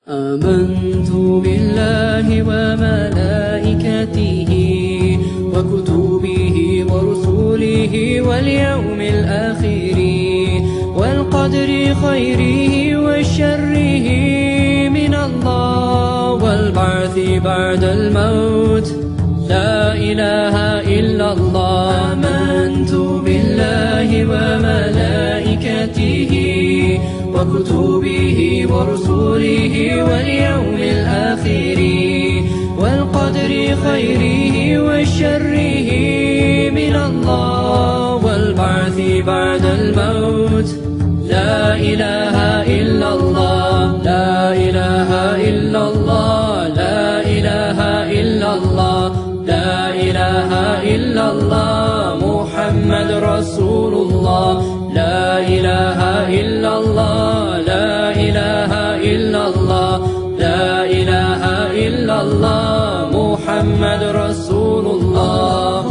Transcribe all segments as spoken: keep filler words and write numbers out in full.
آمنت بالله وملائكته وكتبه ورسله واليوم الآخر والقدر خيره وشره من الله والبعث بعد الموت لا إله إلا الله آمنت بالله وملائكته وكتبه ورسله واليوم الآخر والقدر خيره وشره من الله والبعث بعد الموت لا إله إلا الله لا إله إلا الله لا إله إلا الله لا إله إلا الله محمد رسول الله لا إله إلا الله لا إله إلا الله لا إله إلا الله محمد رسول الله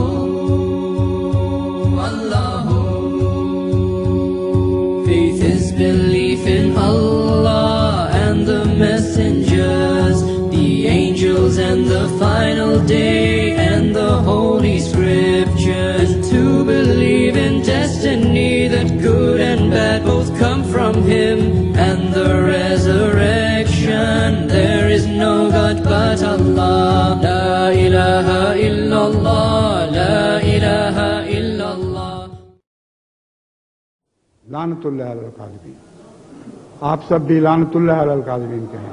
Faith is belief in Allah and the messengers, the angels and the final day and the holy scriptures, to believe in destiny that good and bad both come from Him, and the resurrection. There is no God but Allah. La ilaha illallah, la ilaha illallah. लानतुल्लाह अलल काज़िबीन। आप सब भी लानतुल्लाह अलल काज़िबीन कहें।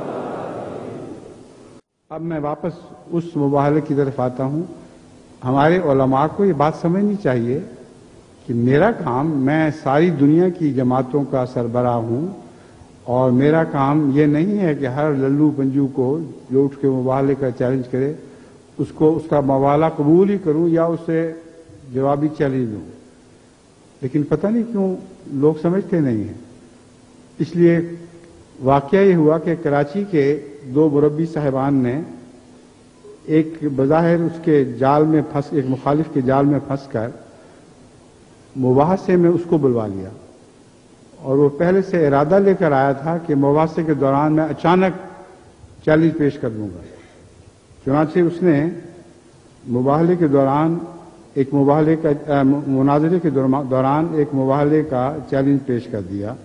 अब मैं वापस उस मुबाहले की तरफ आता हूँ। हमारे उलमा को ये बात समझनी चाहिए कि मेरा काम, मैं सारी दुनिया की जमातों का सरबराह हूँ और मेरा काम ये नहीं है कि हर लल्लू पंजू को जो उठ के मुबाहले का चैलेंज करे उसको उसका मवाला कबूल ही करूँ या उसे जवाबी चैलेंज दूँ। लेकिन पता नहीं क्यों लोग समझते नहीं हैं। इसलिए वाकया ये हुआ कि कराची के दो मुरब्बी साहिबान ने एक बज़ाहिर उसके जाल में फंस एक मुखालिफ के जाल में फंस कर मुबाहसे में उसको बुलवा लिया और वो पहले से इरादा लेकर आया था कि मुबाहसे के दौरान मैं अचानक चैलेंज पेश कर दूंगा। चुनांचे उसने मुबाहले के दौरान एक मुबाहले का मुनाजरे के दौरान एक मुबाहले का चैलेंज पेश कर दिया,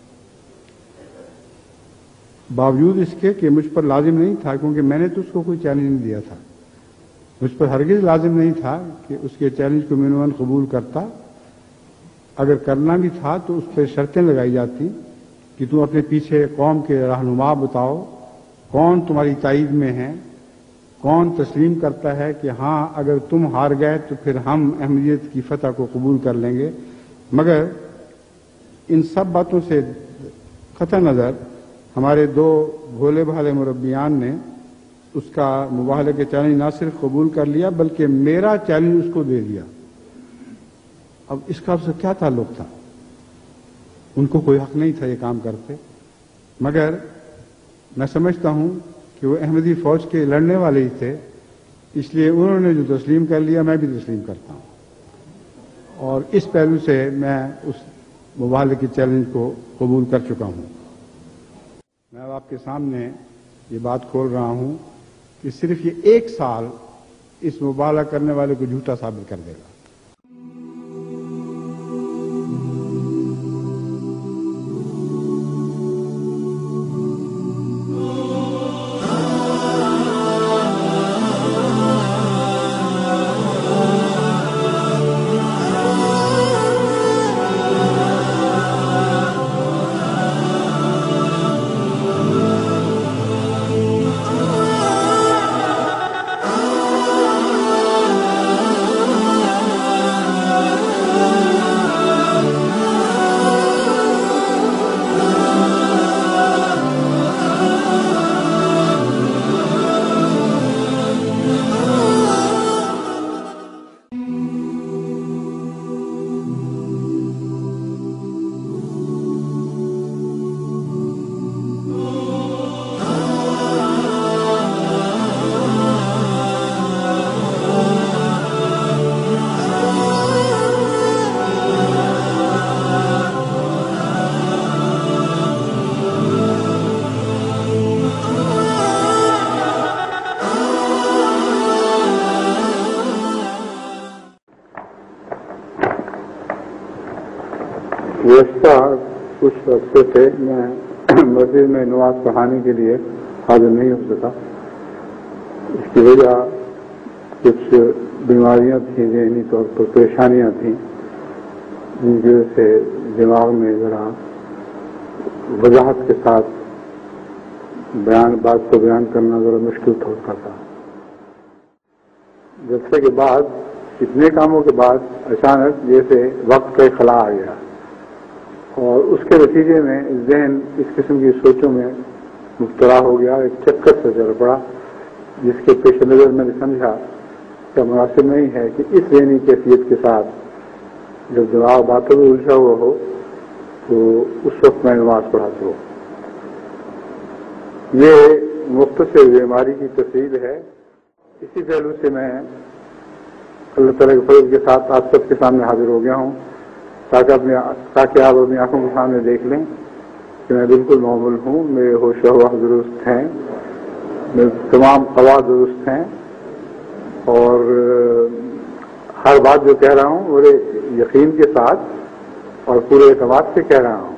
बावजूद इसके कि मुझ पर लाजिम नहीं था, क्योंकि मैंने तो उसको कोई चैलेंज नहीं दिया था। मुझ पर हरगिज लाजिम नहीं था कि उसके चैलेंज को मिनवन कबूल करता। अगर करना भी था तो उस पर शर्तें लगाई जाती कि तुम अपने पीछे कौम के रहनुमा बताओ, कौन तुम्हारी ताईद में है, कौन तस्लीम करता है कि हाँ अगर तुम हार गए तो फिर हम अहमियत की फतह को कबूल कर लेंगे। मगर इन सब बातों से कतई नज़र हमारे दो भोले भाले मुरब्बियान ने उसका मुबाहले के चैलेंज ना सिर्फ कबूल कर लिया बल्कि मेरा चैलेंज उसको दे दिया। अब इसका उससे क्या ताल्लुक था? उनको कोई हक नहीं था ये काम करते, मगर मैं समझता हूं कि वो अहमदी फौज के लड़ने वाले ही थे, इसलिए उन्होंने जो तस्लीम कर लिया मैं भी तस्लीम करता हूं और इस पहलू से मैं उस मुबाहले के चैलेंज को कबूल कर चुका हूं। मैं अब आपके सामने ये बात खोल रहा हूं कि सिर्फ ये एक साल इस मुबाहला करने वाले को झूठा साबित कर देगा। رکھتے تھے میں مسجد میں نماز پڑھانے کے لیے حاضر نہیں ہو سکا. اس کی وجہ کچھ بیماریاں تھیں، ذہنی طور پر پریشانیاں تھیں، جن کی وجہ سے دماغ میں ذرا وضاحت کے ساتھ بیان بات کو بیان کرنا ذرا مشکل ہوتا تھا. جلسے کے بعد اتنے کاموں کے بعد اچانک جیسے وقت کا خلا آ گیا اور اس کے نتیجے میں ذہن اس قسم کی سوچوں میں مبتلا ہو گیا. ایک چکر سے چل پڑا جس کے پیش نظر میں نے سمجھا کہ مناسب نہیں ہے کہ اس ذہنی کیفیت کے ساتھ جب دماغ باتوں میں الجھا ہوا ہو تو اس وقت میں نماز پڑھاتا ہوں. یہ مختصر بیماری کی تفصیل ہے. اسی پہلو سے میں اللہ تعالیٰ کے فضل کے ساتھ آپ سب کے سامنے حاضر ہو گیا ہوں تاکہ اپنے تاکہ آپ اپنی آنکھوں کے سامنے دیکھ لیں کہ میں بالکل معمول ہوں. میرے ہوش و حواس درست ہیں، میرے تمام قواعد درست ہیں اور ہر بات جو کہہ رہا ہوں بڑے یقین کے ساتھ اور پورے اعتماد سے کہہ رہا ہوں.